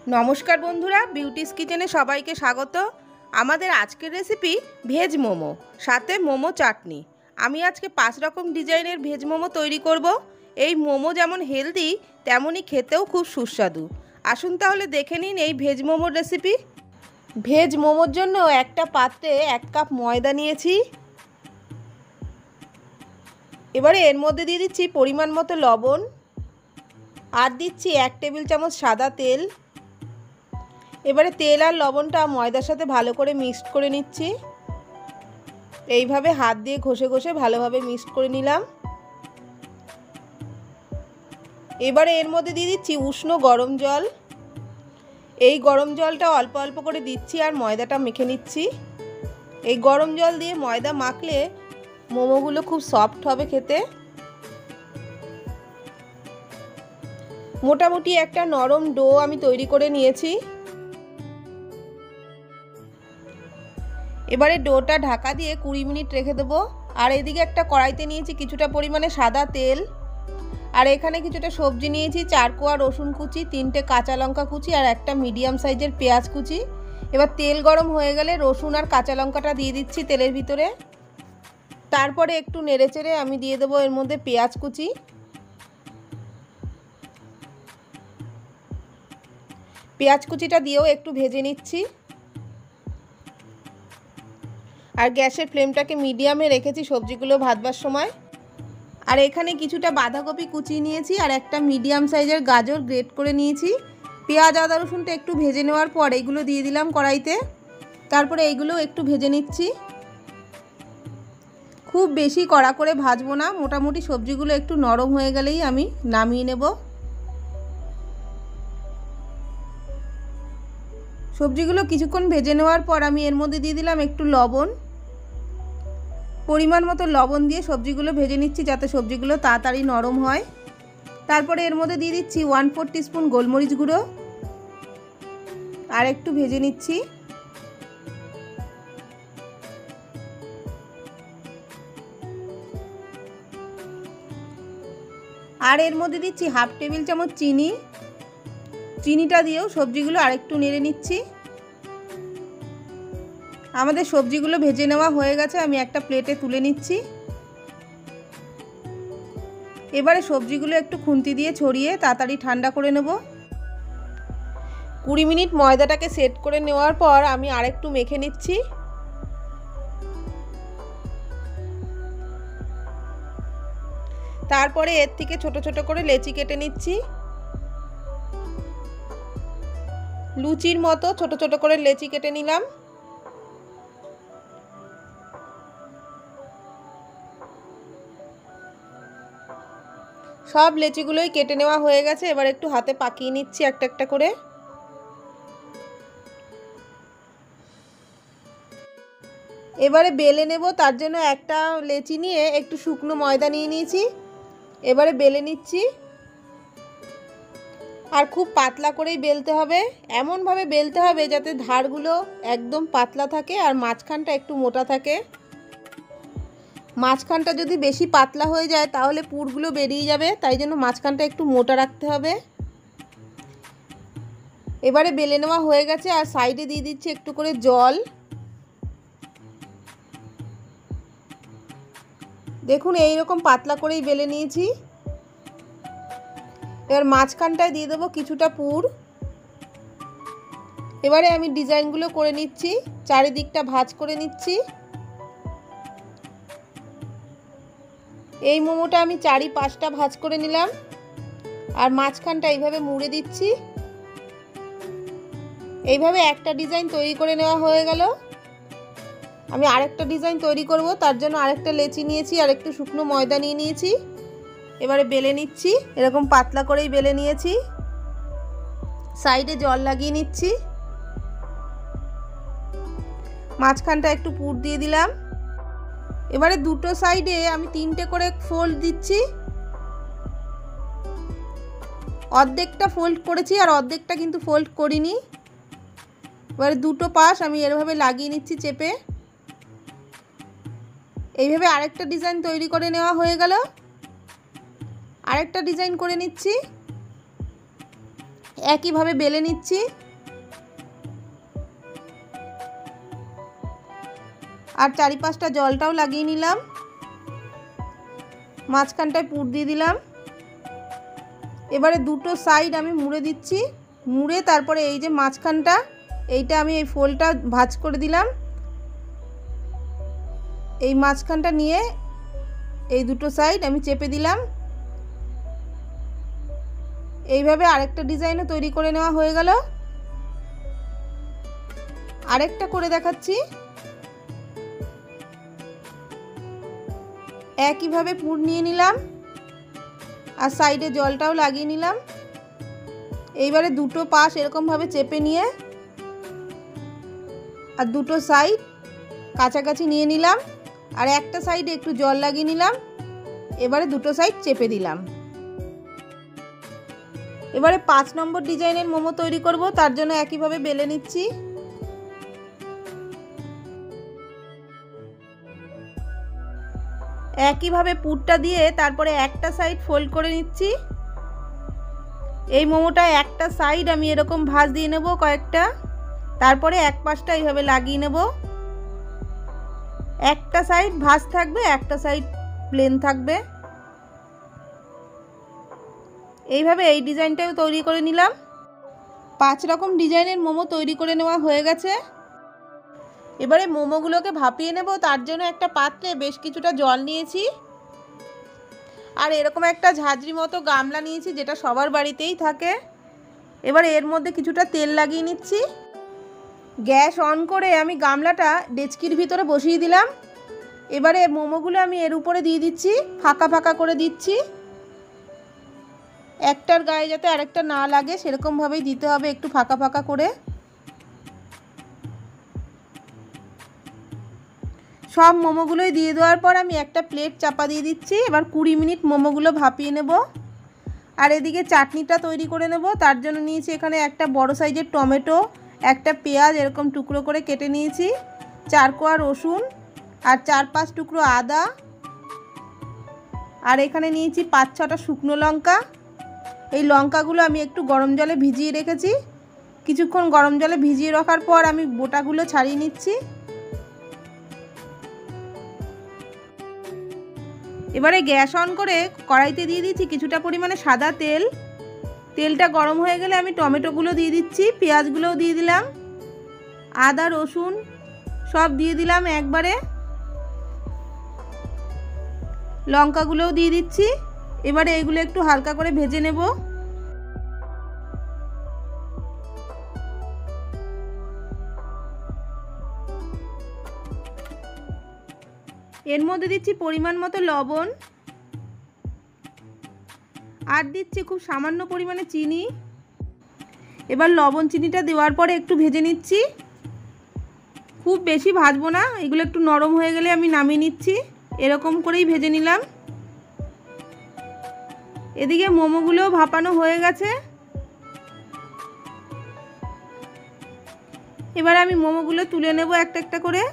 নমস্কার বন্ধুরা, বিউটিস কিচেনে সবাইকে স্বাগত। আমাদের আজকের রেসিপি ভেজ মোমো, সাথে মোমো চাটনি। আমি আজকে 5 রকম ডিজাইনের ভেজ মোমো তৈরি করব। এই মোমো যেমন হেলদি, তেমনই খেতেও খুব সুস্বাদু। আসুন তাহলে দেখে নিন এই ভেজ মোমোর রেসিপি। ভেজ মোমোর জন্য একটা পাত্রে 1 কাপ ময়দা নিয়েছি। এবারে এর মধ্যে দিয়ে দিচ্ছি পরিমাণ মতো লবণ, আর দিচ্ছি 1 টেবিল চামচ সাদা তেল। এবারে তেল আর লবণটা ময়দার সাথে ভালো করে মিক্সড করে নিচ্ছি। এইভাবে হাত দিয়ে ঘষে ঘষে ভালোভাবে মিক্সড করে নিলাম। এবারে এর মধ্যে দিয়ে দিচ্ছি উষ্ণ গরম জল। এই গরম জলটা অল্প অল্প করে দিচ্ছি আর ময়দাটা মেখে নিচ্ছি। এই গরম জল দিয়ে ময়দা মাখলে মোমোগুলো খুব সফট হবে খেতে। মোটামুটি একটা নরম ডো আমি তৈরি করে নিয়েছি। এবারে ডোটা ঢাকা দিয়ে 20 মিনিট রেখে দেবো। আর এদিকে একটা কড়াইতে নিয়েছি কিছুটা পরিমাণে সাদা তেল, আর এখানে কিছুটা সবজি নিয়েছি, 4 কোয়া রসুন কুচি, 3টে কাঁচা লঙ্কা কুচি আর একটা মিডিয়াম সাইজের পেঁয়াজ কুচি। এবার তেল গরম হয়ে গেলে রসুন আর কাঁচা লঙ্কাটা দিয়ে দিচ্ছি তেলের ভিতরে। তারপরে একটু নেড়েচেড়ে আমি দিয়ে দেবো এর মধ্যে পেঁয়াজ কুচি। পেঁয়াজ কুচিটা দিয়েও একটু ভেজে নিচ্ছি। আর গ্যাসের ফ্লেমটাকে মিডিয়ামে রেখেছি সবজিগুলো ভাজবার সময়। আর এখানে কিছুটা বাঁধাকপি কুচিয়ে নিয়েছি আর একটা মিডিয়াম সাইজের গাজর গ্রেট করে নিয়েছি। পেঁয়াজ আদা রসুনটা একটু ভেজে নেওয়ার পর এগুলো দিয়ে দিলাম কড়াইতে। তারপরে এগুলো একটু ভেজে নিচ্ছি। খুব বেশি কড়া করে ভাজবো না, মোটামুটি সবজিগুলো একটু নরম হয়ে গেলেই আমি নামিয়ে নেব। সবজিগুলো কিছুক্ষণ ভেজে নেওয়ার পর আমি এর মধ্যে দিয়ে দিলাম একটু লবণ। পরিমাণ মতো লবণ দিয়ে সবজিগুলো ভেজে নিচ্ছি যাতে সবজিগুলো তাড়াতাড়ি নরম হয়। তারপরে এর মধ্যে দিয়ে দিচ্ছি 1/4 টিস্পুন গোলমরিচ গুঁড়ো, আর একটু ভেজে নিচ্ছি। আর এর মধ্যে দিচ্ছি 1/2 টেবিল চামচ চিনি। চিনিটা দিয়েও সবজিগুলো আরেকটু নেড়ে নিচ্ছি। আমাদের সবজিগুলো ভেজে নেওয়া হয়ে গেছে, আমি একটা প্লেটে তুলে নিচ্ছি। এবারে সবজিগুলো একটু খুন্তি দিয়ে ছড়িয়ে তাড়াতাড়ি ঠান্ডা করে নেব। 20 মিনিট ময়দাটাকে সেট করে নেওয়ার পর আমি আরেকটু মেখে নিচ্ছি। তারপরে এর থেকে ছোট ছোট করে লেচি কেটে নিচ্ছি। লুচির মতো ছোট ছোট করে লেচি কেটে নিলাম। সব লেচিগুলোই কেটে নেওয়া হয়ে গেছে। এবার একটু হাতে পাকিয়ে নিচ্ছি একটা একটা করে। এবারে বেলে নেব, তার জন্য একটা লেচি নিয়ে একটু শুকনো ময়দা নিয়ে নিয়েছি। এবারে বেলে নিচ্ছি। আর খুব পাতলা করেই বেলতে হবে, এমনভাবে বেলতে হবে যাতে ধারগুলো একদম পাতলা থাকে আর মাঝখানটা একটু মোটা থাকে। মাঝখানটা যদি বেশি পাতলা হয়ে যায় তাহলে পুরগুলো বেরিয়ে যাবে, তাই জন্য মাঝখানটা একটু মোটা রাখতে হবে। এবারে বেলে নেওয়া হয়ে গেছে আর সাইডে দিয়ে দিচ্ছি একটু করে জল। দেখুন এইরকম পাতলা করেই বেলে নিয়েছি। এবার মাঝখানটায় দিয়ে দেবো কিছুটা পুর। এবারে আমি ডিজাইনগুলো করে নিচ্ছি, চারিদিকটা ভাঁজ করে নিচ্ছি। এই মোমোটা আমি 4-5টা ভাঁজ করে নিলাম আর মাঝখানটা এইভাবে মুড়ে দিচ্ছি। এইভাবে একটা ডিজাইন তৈরি করে নেওয়া হয়ে গেল। আমি আরেকটা ডিজাইন তৈরি করব, তার জন্য আরেকটা লেচি নিয়েছি আর একটু শুকনো ময়দা নিয়ে নিয়েছি। এবারে বেলে নিচ্ছি, এরকম পাতলা করেই বেলে নিয়েছি। সাইডে জল লাগিয়ে নিচ্ছি। মাঝখানটা একটু পুর দিয়ে দিলাম। এবারে দুটো সাইডে আমি 3টে করে ফোল্ড দিচ্ছি। অর্ধেকটা ফোল্ড করেছি আর অর্ধেকটা কিন্তু ফোল্ড করিনি। এবারে দুটো পাশ আমি এভাবে লাগিয়ে নিচ্ছি চেপে। এইভাবে আরেকটা ডিজাইন তৈরি করে নেওয়া হয়ে গেল। আরেকটা ডিজাইন করে নিচ্ছি। একইভাবে বেলে নিচ্ছি। আর চারিপাশটা জলটাও লাগিয়ে নিলাম। মাঝখানটায় পুর দিয়ে দিলাম। এবারে দুটো সাইড আমি মুড়ে দিচ্ছি। মুড়ে তারপরে এই যে মাঝখানটা, এইটা আমি এই ফোল্ডটা ভাঁজ করে দিলাম। এই মাঝখানটা নিয়ে এই দুটো সাইড আমি চেপে দিলাম। এইভাবে আরেকটা ডিজাইনও তৈরি করে নেওয়া হয়ে গেল। আরেকটা করে দেখাচ্ছি। একইভাবে পুর নিয়ে নিলাম আর সাইডে জলটাও লাগিয়ে নিলাম। এইবারে দুটো পাশ এরকমভাবে চেপে নিয়ে আর দুটো সাইড কাছাকাছি নিয়ে নিলাম আর একটা সাইডে একটু জল লাগিয়ে নিলাম। এবারে দুটো সাইড চেপে দিলাম। এবারে 5 নম্বর ডিজাইনের মোমো তৈরি করব, তার জন্য একইভাবে বেলে নিচ্ছি। একইভাবে পুরটা দিয়ে তারপরে একটা সাইড ফোল্ড করে নিচ্ছি। এই মোমোটা একটা সাইড আমি এরকম ভাঁজ দিয়ে নেব কয়েকটা, তারপরে এক পাশটা এইভাবে লাগিয়ে নেব। একটা সাইড ভাঁজ থাকবে, একটা সাইড প্লেন থাকবে। এইভাবে এই ডিজাইনটাও তৈরি করে নিলাম। 5 রকম ডিজাইনের মোমো তৈরি করে নেওয়া হয়ে গেছে। এবারে মোমোগুলোকে ভাপিয়ে নেব, তার জন্য একটা পাত্রে বেশ কিছুটা জল নিয়েছি আর এরকম একটা ঝাঁঝরি মতো গামলা নিয়েছি, যেটা সবার বাড়িতেই থাকে। এবারে এর মধ্যে কিছুটা তেল লাগিয়ে নিচ্ছি। গ্যাস অন করে আমি গামলাটা ডেচকির ভিতরে বসিয়ে দিলাম। এবারে মোমোগুলো আমি এর উপরে দিয়ে দিচ্ছি, ফাঁকা ফাঁকা করে দিচ্ছি। একটার গায়ে যাতে আরেকটা না লাগে সেরকমভাবেই দিতে হবে, একটু ফাঁকা ফাঁকা করে। সব মোমোগুলোই দিয়ে দেওয়ার পর আমি একটা প্লেট চাপা দিয়ে দিচ্ছি। এবার 20 মিনিট মোমোগুলো ভাপিয়ে নেব। আর এদিকে চাটনিটা তৈরি করে নেব, তার জন্য নিয়েছি এখানে একটা বড় সাইজের টমেটো, একটা পেঁয়াজ এরকম টুকরো করে কেটে নিয়েছি, 4 কোয়া রসুন আর 4-5 টুকরো আদা, আর এখানে নিয়েছি 5-6টা শুকনো লঙ্কা। এই লঙ্কাগুলো আমি একটু গরম জলে ভিজিয়ে রেখেছি। কিছুক্ষণ গরম জলে ভিজিয়ে রাখার পর আমি বোটাগুলো ছাড়িয়ে নিচ্ছি। এবারে গ্যাস অন করে কড়াইতে দিয়ে দিচ্ছি কিছুটা পরিমাণে সাদা তেল। তেলটা গরম হয়ে গেলে আমি টমেটোগুলো দিয়ে দিচ্ছি, পেঁয়াজগুলোও দিয়ে দিলাম, আদা রসুন সব দিয়ে দিলাম একবারে, লঙ্কাগুলোও দিয়ে দিচ্ছি। এবারে এগুলো একটু হালকা করে ভেজে নেব। এর মধ্যে দিচ্ছি পরিমাণ মতো লবণ আর দিচ্ছি খুব সামান্য পরিমাণে চিনি। এবার লবণ চিনিটা দেওয়ার পরে একটু ভেজে নিচ্ছি, খুব বেশি ভাজবো না। এগুলো একটু নরম হয়ে গেলে আমি নামিয়ে নিচ্ছি। এরকম করেই ভেজে নিলাম। এদিকে মোমোগুলোও ভাপানো হয়ে গেছে। এবার আমি মোমোগুলো তুলে নেব একটা একটা করে।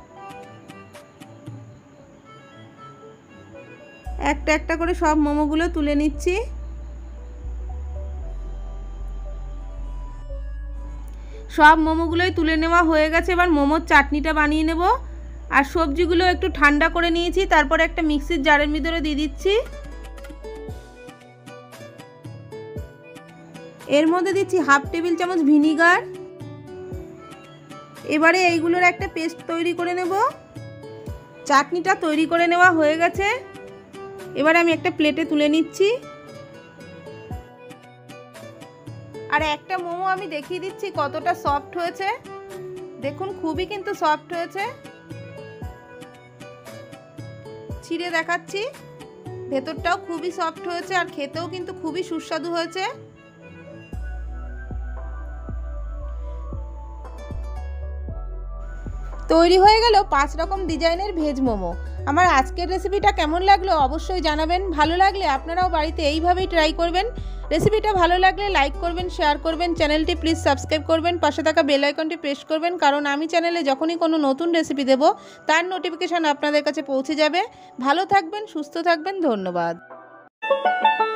একটা একটা করে সব মোমোগুলো তুলে নিচ্ছি। সব মোমোগুলোই তুলে নেওয়া হয়ে গেছে। এবার মোমোর চাটনিটা বানিয়ে নেব। আর সবজিগুলো একটু ঠান্ডা করে নিয়েছি, তারপরে একটা মিক্সির জারের ভিতরে দিয়ে দিচ্ছি। এর মধ্যে দিচ্ছি 1/2 টেবিল চামচ ভিনিগার। এবারে এইগুলোর একটা পেস্ট তৈরি করে নেব। চাটনিটা তৈরি করে নেওয়া হয়ে গেছে। এবার আমি একটা প্লেটে তুলে নিচ্ছি। আর একটা মোমো আমি দেখিয়ে দিচ্ছি কতটা সফট হয়েছে। দেখুন খুবই কিন্তু সফট হয়েছে। ছিঁড়ে দেখাচ্ছি, ভেতরটাও খুবই সফট হয়েছে আর খেতেও কিন্তু খুবই সুস্বাদু হয়েছে। তৈরি হয়ে গেল 5 রকম ডিজাইনের ভেজ মোমো। আমার আজকের রেসিপিটা কেমন লাগলো অবশ্যই জানাবেন। ভালো লাগলে আপনারাও বাড়িতে এইভাবেই ট্রাই করবেন। রেসিপিটা ভালো লাগলে লাইক করবেন, শেয়ার করবেন, চ্যানেলটি প্লিজ সাবস্ক্রাইব করবেন, পাশে থাকা বেল আইকনটি প্রেস করবেন, কারণ আমি চ্যানেলে যখনই কোনো নতুন রেসিপি দেব তার নোটিফিকেশান আপনাদের কাছে পৌঁছে যাবে। ভালো থাকবেন, সুস্থ থাকবেন, ধন্যবাদ।